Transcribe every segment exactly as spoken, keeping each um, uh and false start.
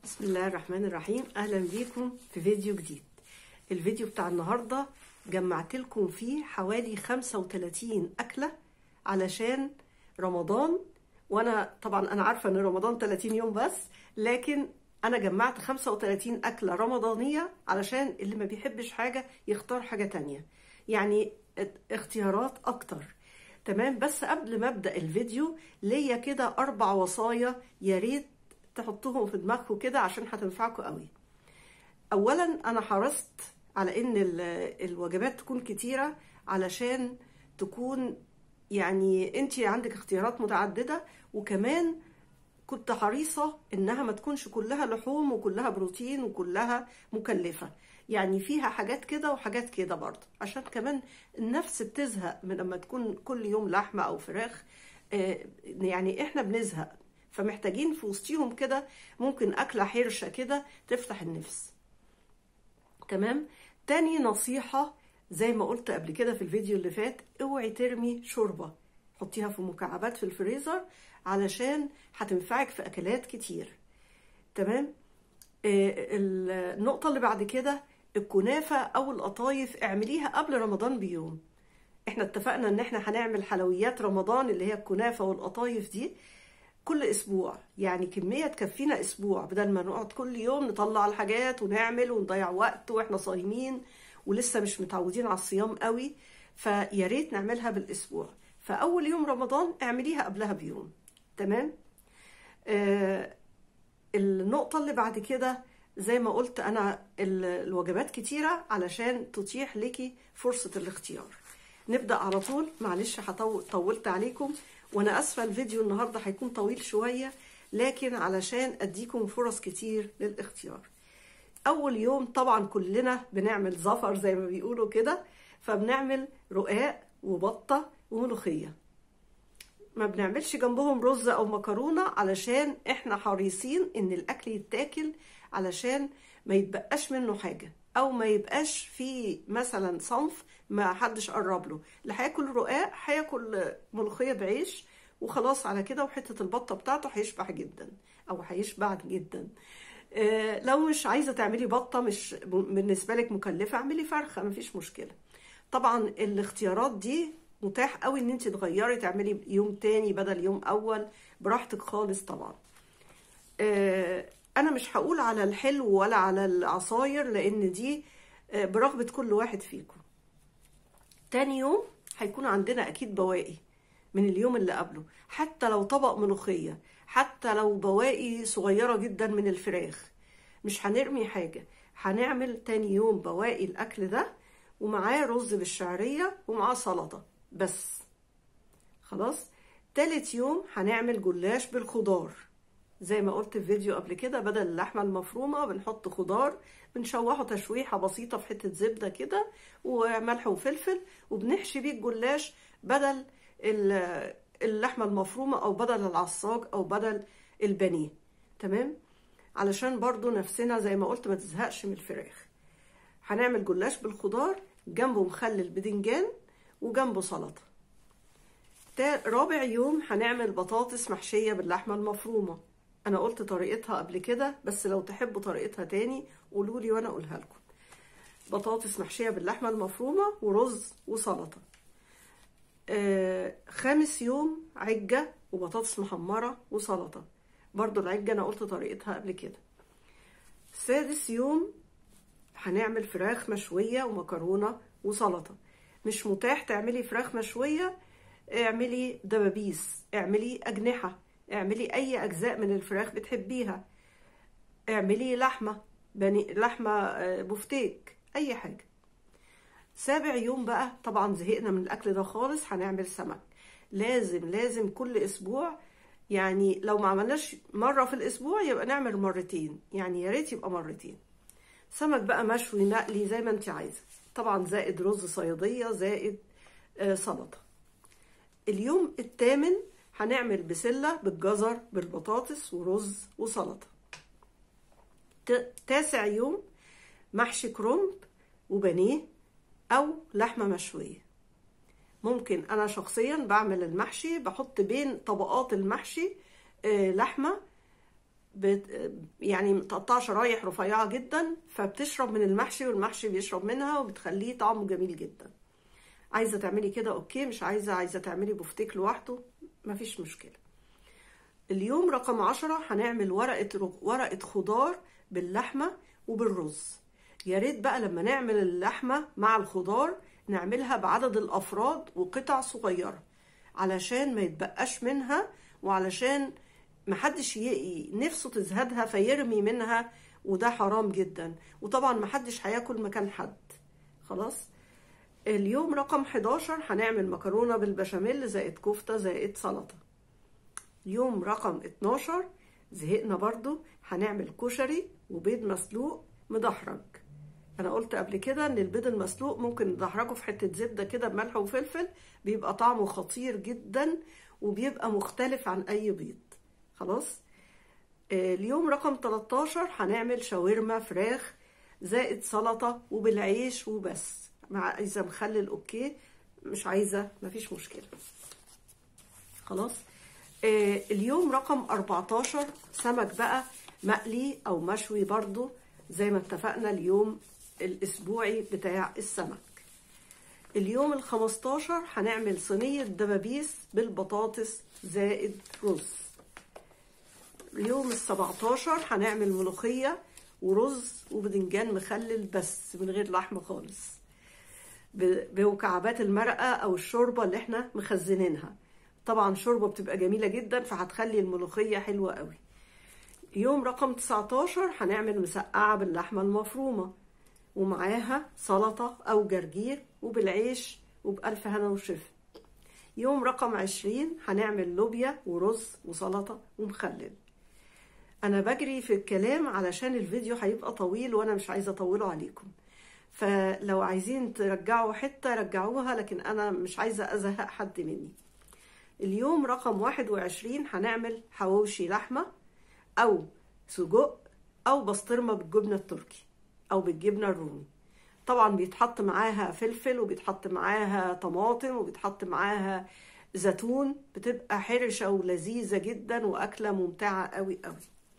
بسم الله الرحمن الرحيم. اهلا بيكم في فيديو جديد. الفيديو بتاع النهارده جمعت لكم فيه حوالي خمسة وثلاثين اكله علشان رمضان، وانا طبعا انا عارفه ان رمضان ثلاثين يوم بس، لكن انا جمعت خمسة وثلاثين اكله رمضانيه علشان اللي ما بيحبش حاجه يختار حاجه تانية، يعني اختيارات اكتر. تمام. بس قبل ما ابدا الفيديو ليا كده اربع وصايا يا ريت تحطوهم في دماغكم كده عشان هتنفعكم قوي. اولا انا حرصت على ان الوجبات تكون كتيره علشان تكون يعني انت عندك اختيارات متعدده، وكمان كنت حريصه انها ما تكونش كلها لحوم وكلها بروتين وكلها مكلفه، يعني فيها حاجات كده وحاجات كده برضه، عشان كمان النفس بتزهق من لما تكون كل يوم لحمه او فراخ، يعني احنا بنزهق، فمحتاجين في وسطيهم كده ممكن أكلة حرشة كده تفتح النفس. تمام. تاني نصيحة زي ما قلت قبل كده في الفيديو اللي فات، اوعي ترمي شوربة، حطيها في مكعبات في الفريزر علشان هتنفعك في أكلات كتير. تمام. آه النقطة اللي بعد كده، الكنافة أو القطايف اعمليها قبل رمضان بيوم. احنا اتفقنا ان احنا هنعمل حلويات رمضان اللي هي الكنافة والقطايف دي كل اسبوع، يعني كميه تكفينا اسبوع، بدل ما نقعد كل يوم نطلع الحاجات ونعمل ونضيع وقت واحنا صايمين ولسه مش متعودين على الصيام قوي، فيا ريت نعملها بالاسبوع. فاول يوم رمضان اعمليها قبلها بيوم. تمام. آه النقطه اللي بعد كده زي ما قلت انا الوجبات كتيره علشان تتيح لكي فرصه الاختيار. نبدا على طول. معلش طولت عليكم وانا اسفه، الفيديو النهارده هيكون طويل شويه، لكن علشان اديكم فرص كتير للاختيار. اول يوم طبعا كلنا بنعمل زفر زي ما بيقولوا كده، فبنعمل رقاق وبطه وملوخيه، ما بنعملش جنبهم رز او مكرونه علشان احنا حريصين ان الاكل يتاكل علشان ما يتبقاش منه حاجه، او ما يبقاش في مثلا صنف ما حدش قرب له. اللي هياكل رقاق هياكل ملوخيه بعيش وخلاص على كده، وحته البطه بتاعته هيشبع جدا او هيشبع جدا. آه لو مش عايزه تعملي بطه، مش بالنسبه لك مكلفه، اعملي فرخه مفيش مشكله. طبعا الاختيارات دي متاح قوي ان انت تغيري تعملي يوم تاني بدل يوم اول، براحتك خالص طبعا. آه انا مش هقول على الحلو ولا على العصاير لان دي آه برغبة كل واحد فيكم. تاني يوم هيكون عندنا اكيد بواقي من اليوم اللي قبله، حتى لو طبق ملوخية، حتى لو بواقي صغيرة جدا من الفراخ، مش هنرمي حاجة. هنعمل تاني يوم بواقي الاكل ده ومعاه رز بالشعرية ومعاه سلطة بس. خلاص. تالت يوم هنعمل جلاش بالخضار زي ما قلت في فيديو قبل كده، بدل اللحمة المفرومة بنحط خضار، بنشوحه تشويحة بسيطة في حتة زبدة كده وملح وفلفل، وبنحشي بيه الجلاش بدل اللحمة المفرومة او بدل العصاج او بدل البانيه. تمام. علشان برضو نفسنا زي ما قلت ما تزهقش من الفراخ. هنعمل جلاش بالخضار جنبه مخلل بدنجان وجنبه سلطة. رابع يوم هنعمل بطاطس محشية باللحمة المفرومة. انا قلت طريقتها قبل كده، بس لو تحبوا طريقتها تاني قولوا لي وانا اقولها لكم. بطاطس محشية باللحمة المفرومة ورز وسلطة. آه خامس يوم عجة وبطاطس محمرة وسلطة، برضو العجة انا قلت طريقتها قبل كده. سادس يوم هنعمل فراخ مشوية ومكرونة وسلطة. مش متاح تعملي فراخ مشوية، اعملي دبابيس، اعملي أجنحة، اعملي أي أجزاء من الفراخ بتحبيها، اعملي لحمة بني لحمة بفتيك، أي حاجة. سابع يوم بقى طبعا زهقنا من الأكل ده خالص، هنعمل سمك. لازم لازم كل أسبوع، يعني لو ما عملناش مرة في الأسبوع يبقى نعمل مرتين، يعني يا ريت يبقى مرتين. سمك بقى مشوي مقلي زي ما انت عايزة، طبعا زائد رز صيادية زائد آه سلطة. اليوم الثامن هنعمل بسلة بالجزر بالبطاطس ورز وسلطة. تاسع يوم محشي كرنب وبانيه او لحمة مشوية. ممكن انا شخصيا بعمل المحشي بحط بين طبقات المحشي آه لحمة بت... يعني متقطعه شرايح رفيعه جدا، فبتشرب من المحشي والمحشي بيشرب منها وبتخليه طعمه جميل جدا. عايزه تعملي كده اوكي، مش عايزه عايزه تعملي بفتيك لوحده مفيش مشكله. اليوم رقم عشرة هنعمل ورقه ورقه خضار باللحمه وبالرز. يا ريت بقى لما نعمل اللحمه مع الخضار نعملها بعدد الافراد وقطع صغيره علشان ما يتبقاش منها، وعلشان محدش نفسه تزهدها فيرمي منها، وده حرام جدا، وطبعا محدش هياكل مكان حد. خلاص. اليوم رقم حداشر هنعمل مكرونة بالبشاميل زائد كفتة زائد سلطة. يوم رقم اتناشر زهقنا برضو، هنعمل كشري وبيض مسلوق مدحرج. انا قلت قبل كده ان البيض المسلوق ممكن ندحرجه في حتة زبدة كده بملح وفلفل، بيبقى طعمه خطير جدا وبيبقى مختلف عن اي بيض. خلاص. اليوم رقم تلتاشر هنعمل شاورما فراخ زائد سلطة وبالعيش وبس. مع عايزة مخلل اوكي، مش عايزة مفيش مشكلة. خلاص. اليوم رقم اربعتاشر سمك بقى مقلي او مشوي برضو زي ما اتفقنا اليوم الاسبوعي بتاع السمك. اليوم الخمستاشر هنعمل صينية دبابيس بالبطاطس زائد رز. اليوم السبعتاشر هنعمل ملوخية ورز وبدنجان مخلل بس من غير لحمة خالص، بمكعبات المرقة او الشوربة اللي احنا مخزنينها. طبعا شوربة بتبقى جميلة جدا فهتخلي الملوخية حلوة قوي. يوم رقم تسعتاشر هنعمل مسقعة باللحمة المفرومة ومعاها سلطة او جرجير وبالعيش وبألف هنا وشفا. يوم رقم عشرين هنعمل لوبيا ورز وسلطة ومخلل. انا بجري في الكلام علشان الفيديو هيبقى طويل وانا مش عايزة اطوله عليكم، فلو عايزين ترجعوا حتة رجعوها، لكن انا مش عايزة ازهق حد مني. اليوم رقم واحد وعشرين هنعمل حواوشي لحمة او سجق او بسطرمة بالجبنة التركي او بالجبنة الرومي. طبعا بيتحط معاها فلفل وبيتحط معاها طماطم وبيتحط معاها زيتون، بتبقى حرشة ولذيذة جدا واكلة ممتعة قوي قوي.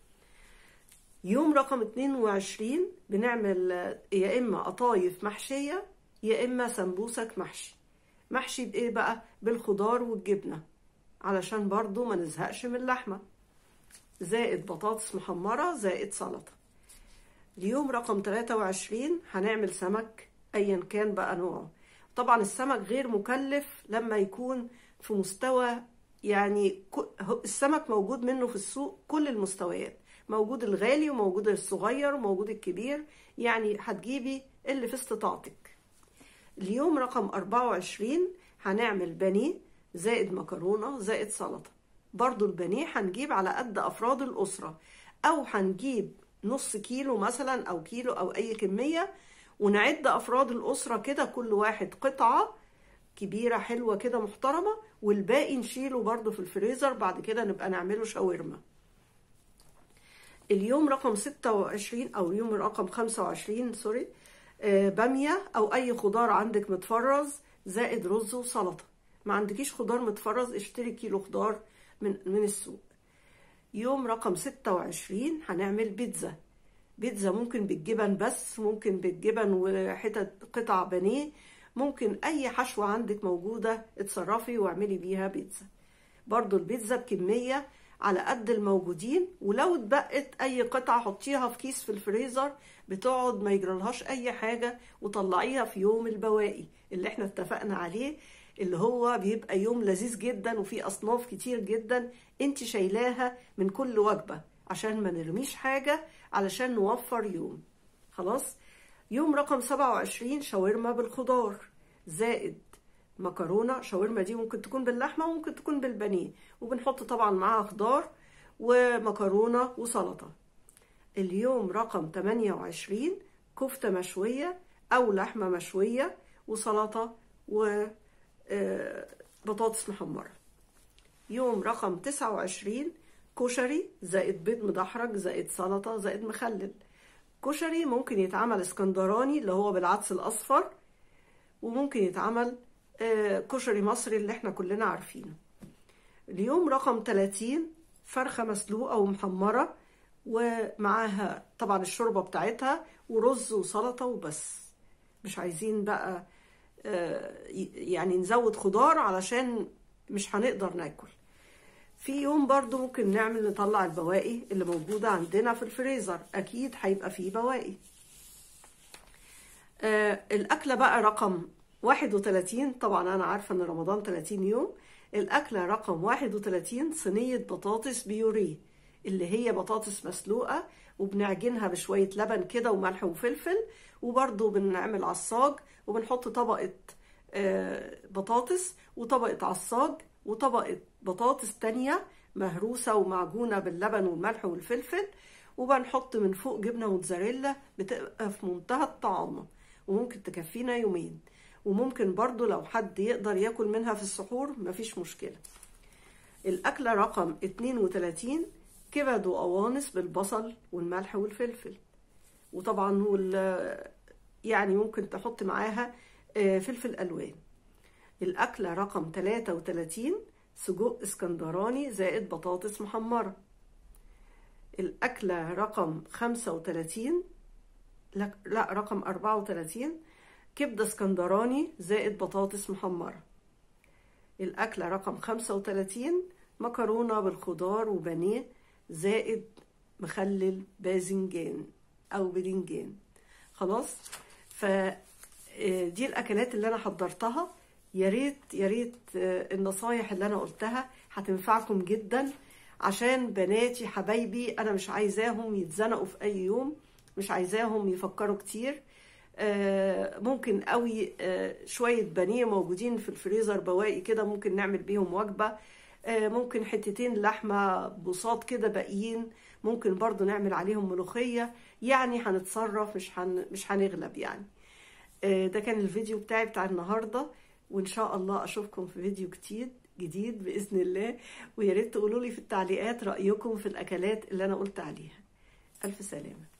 يوم رقم اتنين وعشرين بنعمل يا اما قطايف محشية يا اما سمبوسك محشي. محشي بايه بقى؟ بالخضار والجبنة علشان برضو ما نزهقش من اللحمة، زائد بطاطس محمرة زائد سلطة. اليوم رقم تلاتة وعشرين هنعمل سمك ايا كان بقى نوعه. طبعا السمك غير مكلف لما يكون في مستوى، يعني السمك موجود منه في السوق كل المستويات، موجود الغالي وموجود الصغير وموجود الكبير، يعني هتجيبي اللي في استطاعتك. اليوم رقم اربعة وعشرين هنعمل بانيه زائد مكرونة زائد سلطة. برضو البانيه هنجيب على قد افراد الاسرة، او هنجيب نص كيلو مثلا او كيلو او اي كمية، ونعد افراد الاسرة كده كل واحد قطعة كبيرة حلوة كده محترمة، والباقي نشيله برضو في الفريزر، بعد كده نبقى نعمله شاورما. اليوم رقم ستة وعشرين او اليوم رقم خمسة وعشرين سوري آه بامية او اي خضار عندك متفرز زائد رز وسلطة. ما عندكيش خضار متفرز اشتري كيلو خضار من من السوق. يوم رقم ستة وعشرين هنعمل بيتزا. بيتزا ممكن بالجبن بس، ممكن بالجبن وحتت قطع بانيه، ممكن اي حشوة عندك موجودة اتصرفي واعملي بيها بيتزا. برضو البيتزا بكمية على قد الموجودين، ولو اتبقت اي قطعة حطيها في كيس في الفريزر بتقعد ما يجرالهاش اي حاجة، وطلعيها في يوم البواقي اللي احنا اتفقنا عليه، اللي هو بيبقى يوم لذيذ جدا وفيه اصناف كتير جدا انت شايلاها من كل وجبة عشان ما نرميش حاجة، علشان نوفر يوم. خلاص. يوم رقم سبعة وعشرين شاورما بالخضار زائد مكرونة. شاورما دي ممكن تكون باللحمة وممكن تكون بالبانيه، وبنحط طبعا معاها خضار ومكرونة وسلطة. اليوم رقم تمانية وعشرين كفتة مشوية او لحمة مشوية وسلطة وبطاطس محمرة. يوم رقم تسعة وعشرين كشري زائد بيض مدحرج زائد سلطة زائد مخلل. كشري ممكن يتعمل اسكندراني اللي هو بالعدس الاصفر، وممكن يتعمل كشري مصري اللي احنا كلنا عارفينه. اليوم رقم تلاتين فرخة مسلوقة ومحمرة ومعاها طبعا الشوربة بتاعتها ورز وسلطة وبس. مش عايزين بقى يعني نزود خضار علشان مش هنقدر ناكل. في يوم برضو ممكن نعمل نطلع البواقي اللي موجودة عندنا في الفريزر، أكيد هيبقى فيه بواقي. آه الأكلة بقى رقم واحد وتلاتين، طبعا أنا عارفة إن رمضان تلاتين يوم. الأكلة رقم واحد وتلاتين صينية بطاطس بيوريه، اللي هي بطاطس مسلوقة وبنعجنها بشوية لبن كده وملح وفلفل، وبرضو بنعمل عصاج وبنحط طبقة آه بطاطس وطبقة عصاج وطبقة بطاطس تانية مهروسة ومعجونة باللبن والملح والفلفل، وبنحط من فوق جبنة موتزاريلا بتبقى في منتهى الطعم، وممكن تكفينا يومين. وممكن برضو لو حد يقدر ياكل منها في السحور مفيش مشكلة. الأكلة رقم اتنين وتلاتين كبد وقوانص بالبصل والملح والفلفل، وطبعا يعني ممكن تحط معاها فلفل ألوان. الأكلة رقم تلاتة وتلاتين سجق اسكندراني زائد بطاطس محمرة. الأكلة رقم خمسة وتلاتين لا, لا رقم أربعة وتلاتين كبدة اسكندراني زائد بطاطس محمرة. الأكلة رقم خمسة وتلاتين مكرونة بالخضار وبانيه زائد مخلل باذنجان أو بدنجان. خلاص، فدي الأكلات اللي أنا حضرتها. يا ريت يا ريت النصايح اللي أنا قلتها هتنفعكم جدا، عشان بناتي حبايبي أنا مش عايزاهم يتزنقوا في أي يوم، مش عايزاهم يفكروا كتير. ممكن قوي شوية بانيه موجودين في الفريزر بواقي كده ممكن نعمل بيهم وجبة. ممكن حتتين لحمة بساط كده باقيين ممكن برضو نعمل عليهم ملوخية. يعني هنتصرف، مش هن... مش هنغلب يعني. ده كان الفيديو بتاعي بتاع النهاردة، وإن شاء الله أشوفكم في فيديو جديد جديد بإذن الله. ويا ريت تقولوا لي في التعليقات رأيكم في الأكلات اللي أنا قلت عليها. ألف سلامة.